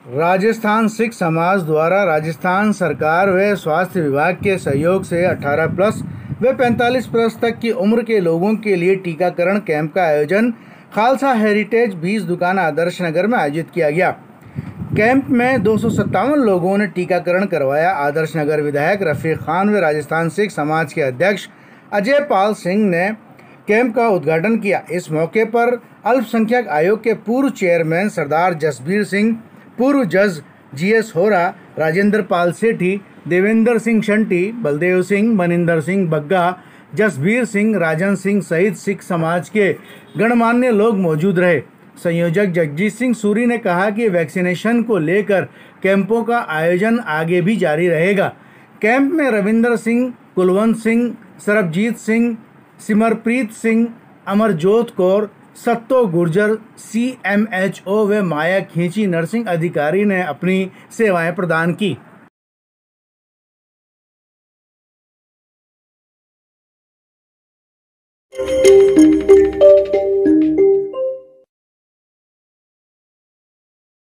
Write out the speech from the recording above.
राजस्थान सिख समाज द्वारा राजस्थान सरकार व स्वास्थ्य विभाग के सहयोग से 18 प्लस व 45 प्लस तक की उम्र के लोगों के लिए टीकाकरण कैंप का आयोजन खालसा हेरिटेज 20 दुकान आदर्श नगर में आयोजित किया गया। कैंप में 257 लोगों ने टीकाकरण करवाया। आदर्श नगर विधायक रफीक खान व राजस्थान सिख समाज के अध्यक्ष अजय पाल सिंह ने कैंप का उद्घाटन किया। इस मौके पर अल्पसंख्यक आयोग के पूर्व चेयरमैन सरदार जसबीर सिंह, पूर्व जज जीएस होरा, राजेंद्र पाल सेठी, देवेंद्र सिंह शंटी, बलदेव सिंह, मनिंदर सिंह बग्गा, जसबीर सिंह, राजन सिंह सहित सिख समाज के गणमान्य लोग मौजूद रहे। संयोजक जगजीत सिंह सूरी ने कहा कि वैक्सीनेशन को लेकर कैंपों का आयोजन आगे भी जारी रहेगा। कैंप में रविंदर सिंह, कुलवंत सिंह, सरबजीत सिंह, सिमरप्रीत सिंह, अमरजोत कौर, सत्तो गुर्जर, CMHO व माया खींची नर्सिंग अधिकारी ने अपनी सेवाएं प्रदान की।